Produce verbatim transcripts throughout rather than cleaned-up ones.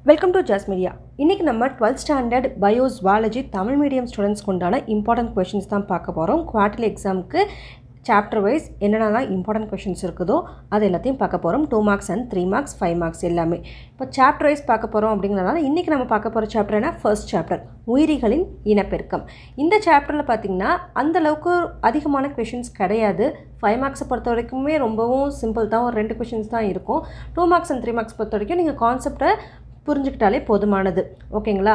Welcome to Jazz Media. இன்னைக்கு நம்ம twelfth standard bio zoology Tamil medium ஸ்டூடண்ட்ஸ்க்கு உண்டான இம்பார்ட்டன்ட் क्वेश्चंस தான் பார்க்க போறோம். குவார்ட்டர்லி எக்ஸாம்க்கு chapter wise என்னென்னலாம் இம்பார்ட்டன்ட் क्वेश्चंस இருக்குதோ அது எல்லாத்தையும் பார்க்க போறோம். two marks and three marks, five marks எல்லாமே. இப்போ chapter wise பார்க்க போறோம் அப்படிங்கறதால இன்னைக்கு நம்ம பார்க்க போற chapter என்ன? first chapter உயிரிகளின் இனப்பெருக்கம். இந்த chapterல பாத்தீங்கன்னா அந்த அளவுக்கு அதிகமான क्वेश्चंस கிடையாது. five marks பொறுத்த வரைக்குமே ரொம்பவும் சிம்பிள் தான். ஒரு ரெண்டு क्वेश्चंस தான் இருக்கும். two marks and three marks பொறுத்த வரைக்கும் நீங்க கான்செப்ட்டை புரிஞ்சுக்கிட்டாலே போதுமானது. ஓகேங்களா?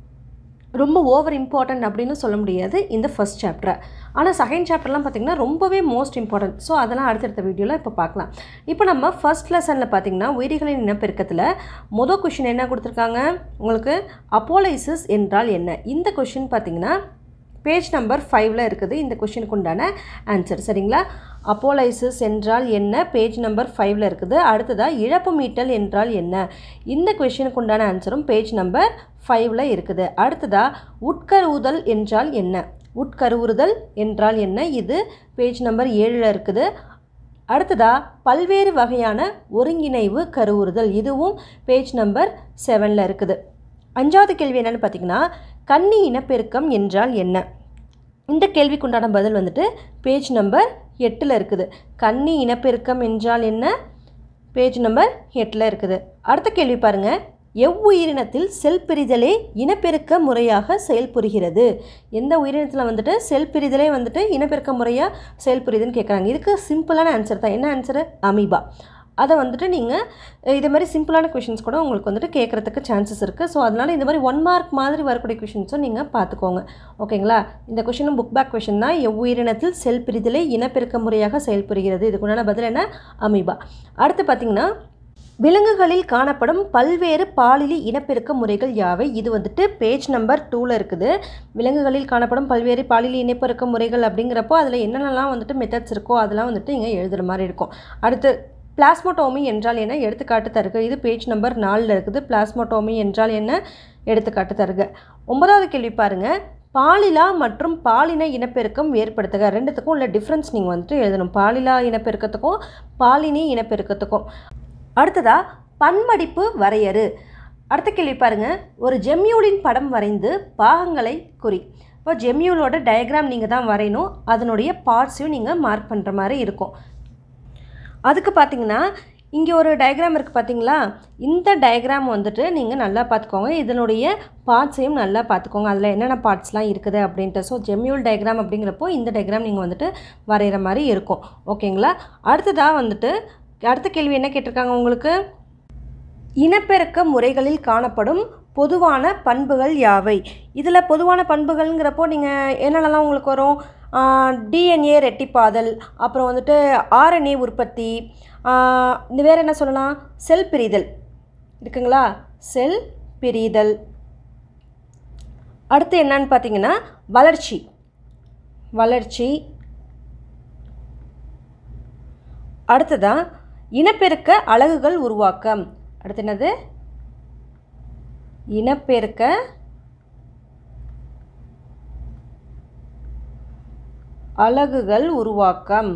ரொம்ப ஓவர் இம்பார்ட்டன்ட் அப்படின்னு சொல்ல முடியாது இந்த ஃபர்ஸ்ட் சாப்டர். ஆனால் செகண்ட் சாப்டர்லாம் பார்த்தீங்கன்னா ரொம்பவே மோஸ்ட் இம்பார்ட்டன்ட். ஸோ அதெல்லாம் அடுத்தடுத்த வீடியோவில் இப்போ பார்க்கலாம். இப்போ நம்ம ஃபர்ஸ்ட் லெசனில் பார்த்தீங்கன்னா உயிரிகளின் இனப்பெருக்கத்தில் மொதல் கொஷின் என்ன கொடுத்துருக்காங்க உங்களுக்கு? அப்போலைசிஸ் என்றால் என்ன? இந்த கொஷின் பார்த்தீங்கன்னா பேஜ் நம்பர் ஃபைவ்ல இருக்குது இந்த கொஷினுக்கு உண்டான ஆன்சர். சரிங்களா? அப்போலைசிஸ் என்றால் என்ன? பேஜ் நம்பர் ஃபைவ்ல இருக்குது. அடுத்ததாக இழப்பு மீட்டல் என்றால் என்ன? இந்த கொஷினுக்கு உண்டான ஆன்சரும் பேஜ் நம்பர் ஃபைவ்ல இருக்குது. அடுத்ததாக உட்கருவுதல் என்றால் என்ன? உட்கருவுறுதல் என்றால் என்ன? இது பேஜ் நம்பர் ஏழில் இருக்குது. அடுத்ததாக பல்வேறு வகையான ஒருங்கிணைவு கருவுறுதல், இதுவும் பேஜ் நம்பர் செவனில் இருக்குது. அஞ்சாவது கேள்வி என்னென்னு பார்த்தீங்கன்னா கன்னி இனப்பெருக்கம் என்றால் என்ன? இந்த கேள்விக்குண்டான பதில் வந்துட்டு பேஜ் நம்பர் எட்டில் இருக்குது. கன்னி இனப்பெருக்கம் என்றால் என்ன? பேஜ் நம்பர் எட்டில் இருக்குது. அடுத்த கேள்வி பாருங்கள். எவ்வுயிரினத்தில் செல் பிரிதலே இனப்பெருக்க முறையாக செயல்புரிகிறது? எந்த உயிரினத்தில் வந்துட்டு செல் பிரிதலே வந்துட்டு இனப்பெருக்க முறையாக செயல்புரியுதுன்னு கேட்குறாங்க. இதுக்கு சிம்பிளான ஆன்சர் தான். என்ன ஆன்சரு? அமீபா. அதை வந்துட்டு நீங்கள் இதே மாதிரி சிம்பிளான கொஷின்ஸ் கூட உங்களுக்கு வந்துட்டு கேட்குறதுக்கு சான்சஸ் இருக்குது. ஸோ அதனால் இந்த மாதிரி ஒன் மார்க் மாதிரி வரக்கூடிய கொஷின்ஸும் நீங்கள் பார்த்துக்கோங்க. ஓகேங்களா? இந்த கொஷினும் புக் பேக் கொஷின் தான். எவ்வுயிரினத்தில் செல் பிரிதலே இனப்பெருக்க முறையாக செயல்புரிகிறது. இதுக்குண்டான பதில் என்ன? அமீபா. அடுத்து பார்த்திங்கன்னா விலங்குகளில் காணப்படும் பல்வேறு பாலியல் இனப்பெருக்க முறைகள் யாவை? இது வந்துட்டு பேஜ் நம்பர் டூவில் இருக்குது. விலங்குகளில் காணப்படும் பல்வேறு பாலியல் இனப்பெருக்க முறைகள் அப்படிங்கிறப்போ அதில் என்னென்னலாம் வந்துட்டு மெத்தட்ஸ் இருக்கோ அதெல்லாம் வந்துட்டு இங்கே எழுதுகிற மாதிரி இருக்கும். அடுத்து பிளாஸ்மோட்டோமி என்றால் என்ன? எடுத்துக்காட்டு தருக. இது பேஜ் நம்பர் நாலில் இருக்குது. பிளாஸ்மோட்டோமி என்றால் என்ன? எடுத்துக்காட்டு தருக. ஒன்பதாவது கேள்வி பாருங்கள். பாலிலா மற்றும் பாலின இனப்பெருக்கம் ஏற்படுத்துக. ரெண்டுத்துக்கும் உள்ள டிஃப்ரென்ஸ் நீங்கள் வந்துட்டு எழுதணும். பாலிலா இனப்பெருக்கத்துக்கும் பாலினி இனப்பெருக்கத்துக்கும். அடுத்ததாக பன்மடிப்பு வரையறு. அடுத்த கேள்வி பாருங்கள். ஒரு ஜெம்யூலின் படம் வரைந்து பாகங்களை குறி. இப்போ ஜெம்யூலோட டயக்ராம் நீங்கள் தான் வரையணும். அதனுடைய பார்ட்ஸையும் நீங்கள் மார்க் பண்ணுற மாதிரி இருக்கும். அதுக்கு பார்த்தீங்கன்னா இங்கே ஒரு டயக்ராம் இருக்குது பார்த்தீங்களா? இந்த டயக்ராம் வந்துட்டு நீங்கள் நல்லா பார்த்துக்கோங்க. இதனுடைய பார்ட்ஸையும் நல்லா பார்த்துக்கோங்க. அதில் என்னென்ன பார்ட்ஸ்லாம் இருக்குது அப்படின்ட்டு. ஸோ ஜெம்யூல் டயக்ராம் அப்படிங்கிறப்போ இந்த டயக்ராம் நீங்கள் வந்துட்டு வரைகிற மாதிரி இருக்கும். ஓகேங்களா? அடுத்ததாக வந்துட்டு அடுத்த கேள்வி என்ன கேட்டிருக்காங்க உங்களுக்கு? இனப்பெருக்க முறைகளில் காணப்படும் பொதுவான பண்புகள் யாவை? இதில் பொதுவான பண்புகள்ங்கிறப்போ நீங்கள் என்னென்னலாம் உங்களுக்கு வரும்? டிஎன்ஏ ரெட்டிப்பாதல், அப்புறம் வந்துட்டு ஆர்என்ஏ உற்பத்தி, இந்த வேறு என்ன சொல்லலாம்? செல் பிரிதல் இருக்குங்களா? செல் பிரிதல். அடுத்து என்னன்னு பார்த்தீங்கன்னா வளர்ச்சி. வளர்ச்சி. அடுத்ததான் இனப்பெருக்க அலகுகள் உருவாக்கம். அடுத்து என்னது? இனப்பெருக்க அலகுகள் உருவாக்கம்.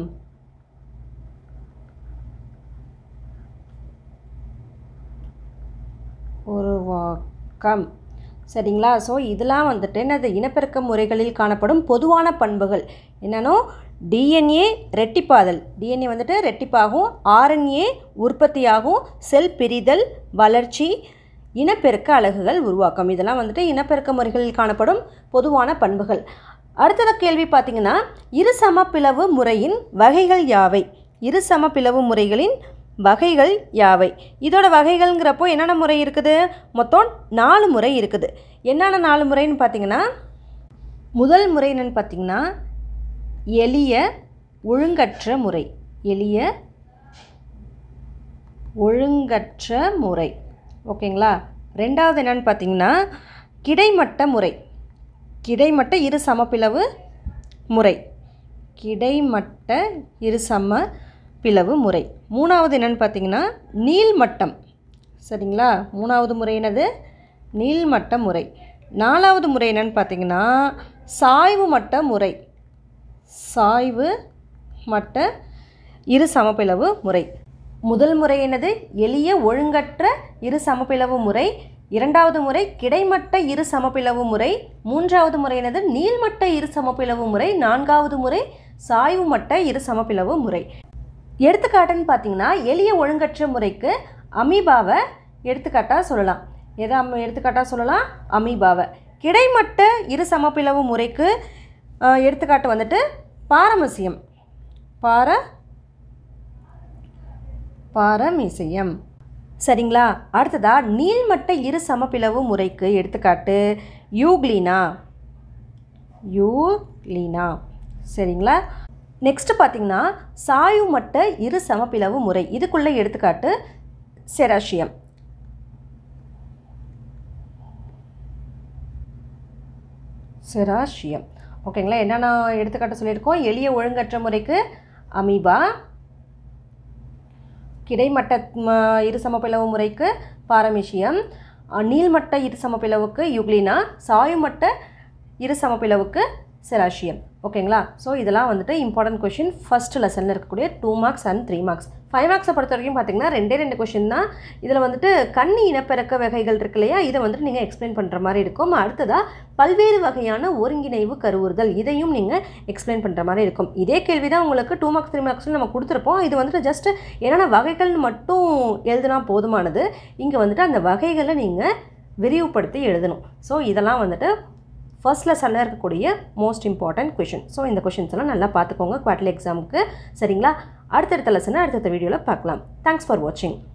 உருவாக்கம். சரிங்களா? ஸோ இதெல்லாம் வந்துட்டு என்னது? இனப்பெருக்க முறைகளில் காணப்படும் பொதுவான பண்புகள் என்னன்னோ டிஎன்ஏ ரெட்டிப்பாதல், டிஎன்ஏ வந்துட்டு ரெட்டிப்பாகும், ஆர்என்ஏ உற்பத்தியாகும், செல் பிரிதல், வளர்ச்சி, இனப்பெருக்க அலகுகள் உருவாக்கம். இதெல்லாம் வந்துட்டு இனப்பெருக்க முறைகளில் காணப்படும் பொதுவான பண்புகள். அடுத்த கேள்வி பார்த்தீங்கன்னா இருசம பிளவு முறையின் வகைகள் யாவை? இருசம பிளவு முறைகளின் வகைகள் யாவை? இதோட வகைகள்ங்கிறப்போ என்னென்ன முறை இருக்குது? மொத்தம் நாலு முறை இருக்குது. என்னென்ன நாலு முறைன்னு பார்த்தீங்கன்னா முதல் முறை என்னென்னு பார்த்தீங்கன்னா எளிய ஒழுங்கற்ற முறை. எளிய ஒழுங்கற்ற முறை. ஓகேங்களா? ரெண்டாவது என்னென்னு பார்த்தீங்கன்னா கிடைமட்ட முறை. கிடைமட்ட இரு சமப்பிளவு முறை. கிடைமட்ட இரு சம பிளவு முறை. மூணாவது என்னென்னு பார்த்தீங்கன்னா நீள்மட்டம். சரிங்களா? மூணாவது முறை என்னது? நீள்மட்ட முறை. நாலாவது முறை என்னென்னு பார்த்தீங்கன்னா சாய்வு மட்ட முறை. சாய்வு மட்ட இரு சமப்பிளவு முறை. முதல் முறை என்னது? எளிய ஒழுங்கற்ற இரு சமபிளவு முறை. இரண்டாவது முறை கிடைமட்ட இரு சமபிளவு முறை. மூன்றாவது முறை என்னது? நீள்மட்ட இரு சமபிளவு முறை. நான்காவது முறை சாய்வு மட்ட இரு சமபிளவு முறை. எடுத்துக்காட்டுன்னு பார்த்தீங்கன்னா எளிய ஒழுங்கற்ற முறைக்கு அமீபாவை எடுத்துக்காட்டாக சொல்லலாம். எதை எடுத்துக்காட்டாக சொல்லலாம்? அமீபாவை. கிடைமட்ட இரு சமபிளவு முறைக்கு எடுத்துக்காட்டு வந்துட்டு பாரமீசியம். பார பாரமீசியம் சரிங்களா? அடுத்ததா நீள்மட்ட இரு சமபிளவு முறைக்கு எடுத்துக்காட்டு யூக்ளினா. யூக்ளினா சரிங்களா? நெக்ஸ்ட் பார்த்தீங்கன்னா சாய்வு மட்ட இரு சமபிளவு முறை. இதுக்குள்ள எடுத்துக்காட்டு செராஷியம். செராஷியம் ஓகேங்களா? என்னென்ன எடுத்துக்காட்டு சொல்லியிருக்கோம்? எளிய ஒழுங்கற்ற முறைக்கு அமீபா, கிடைமட்ட இரு சமபிளவு முறைக்கு பாரமீசியம், நீள்மட்ட இரு சமபிளவுக்கு யூக்ளினா, சாய்வுமட்ட இரு சமபிளவுக்கு செராஷியம். ஓகேங்களா? ஸோ இதெல்லாம் வந்துட்டு இம்பார்ட்டன்ட் கொஷின் ஃபர்ஸ்ட் லெசனில் இருக்கக்கூடிய two marks and three marks. Five மார்க்ஸை பொறுத்த வரைக்கும் பார்த்தீங்கன்னா ரெண்டே ரெண்டு கொஷின் தான். இதில் வந்துட்டு கன்னி இனப்பெருக்க வகைகள் இருக்கு இல்லையா, இதை வந்துட்டு நீங்கள் எக்ஸ்பிளைன் பண்ணுற மாதிரி இருக்கும். அடுத்ததாக பல்வேறு வகையான ஒருங்கிணைவு கருவுறுதல், இதையும் நீங்கள் எக்ஸ்பிளைன் பண்ணுற மாதிரி இருக்கும். இதே கேள்வி தான் உங்களுக்கு டூ மார்க்ஸ் த்ரீ மார்க்ஸில் நம்ம கொடுத்துருப்போம். இது வந்துட்டு ஜஸ்ட் என்னென்ன வகைகள்னு மட்டும் எழுதுனா போதுமானது. இங்கே வந்துட்டு அந்த வகைகளை நீங்கள் விரிவுபடுத்தி எழுதணும். ஸோ இதெல்லாம் வந்துட்டு ஃபர்ஸ்ட் லெசனில் இருக்கக்கூடிய மோஸ்ட் இம்பார்ட்டன்ட் கொஷின். ஸோ இந்த கொஷின்ஸ் எல்லாம் நல்லா பார்த்துக்கோங்க குவார்ட்டர்லி எக்ஸாமுக்கு. சரிங்களா? அடுத்தடுத்த லெசனை அடுத்தடுத்த வீடியோவில் பார்க்கலாம். தேங்க்ஸ் ஃபார் வாட்சிங்.